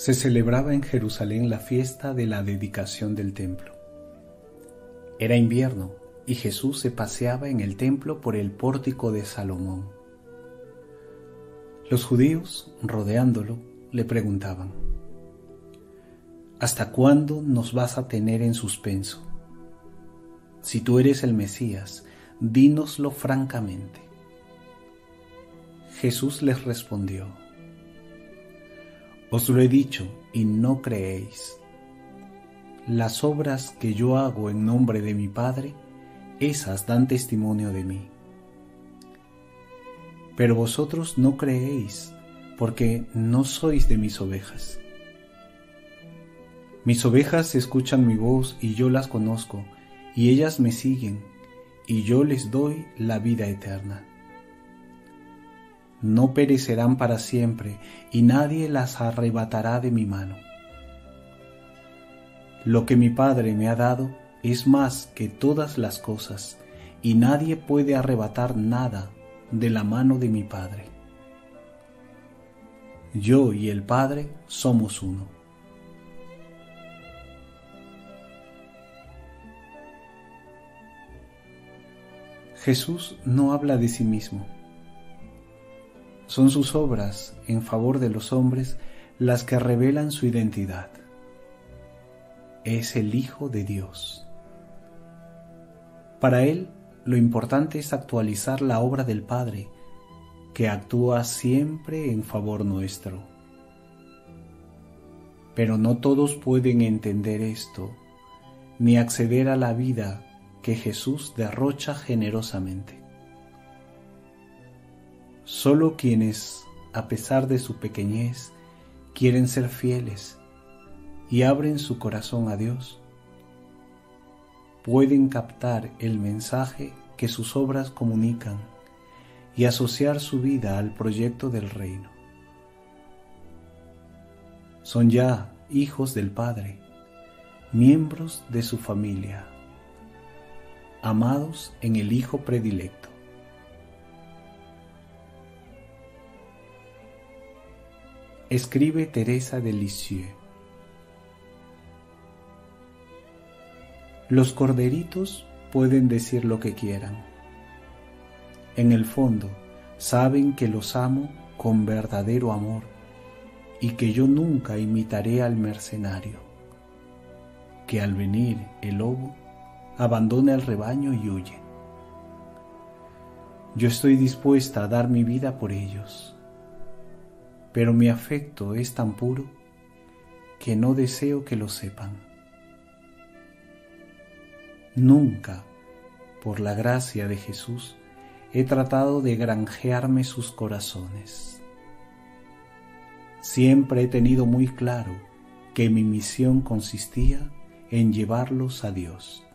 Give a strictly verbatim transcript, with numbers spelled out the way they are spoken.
Se celebraba en Jerusalén la fiesta de la dedicación del templo. Era invierno y Jesús se paseaba en el templo por el pórtico de Salomón. Los judíos, rodeándolo, le preguntaban: ¿hasta cuándo nos vas a tener en suspenso? Si tú eres el Mesías, dínoslo francamente. Jesús les respondió: os lo he dicho y no creéis. Las obras que yo hago en nombre de mi Padre, esas dan testimonio de mí. Pero vosotros no creéis, porque no sois de mis ovejas. Mis ovejas escuchan mi voz y yo las conozco, y ellas me siguen, y yo les doy la vida eterna. No perecerán para siempre, y nadie las arrebatará de mi mano. Lo que mi Padre me ha dado es más que todas las cosas, y nadie puede arrebatar nada de la mano de mi Padre. Yo y el Padre somos uno. Jesús no habla de sí mismo. Son sus obras en favor de los hombres las que revelan su identidad. Es el Hijo de Dios. Para él, lo importante es actualizar la obra del Padre, que actúa siempre en favor nuestro. Pero no todos pueden entender esto, ni acceder a la vida que Jesús derrocha generosamente. Solo quienes, a pesar de su pequeñez, quieren ser fieles y abren su corazón a Dios, pueden captar el mensaje que sus obras comunican y asociar su vida al proyecto del reino. Son ya hijos del Padre, miembros de su familia, amados en el Hijo predilecto. Escribe Teresa de Lisieux. Los corderitos pueden decir lo que quieran. En el fondo, saben que los amo con verdadero amor y que yo nunca imitaré al mercenario, que al venir el lobo abandona el rebaño y huye. Yo estoy dispuesta a dar mi vida por ellos, pero mi afecto es tan puro que no deseo que lo sepan. Nunca, por la gracia de Jesús, he tratado de granjearme sus corazones. Siempre he tenido muy claro que mi misión consistía en llevarlos a Dios.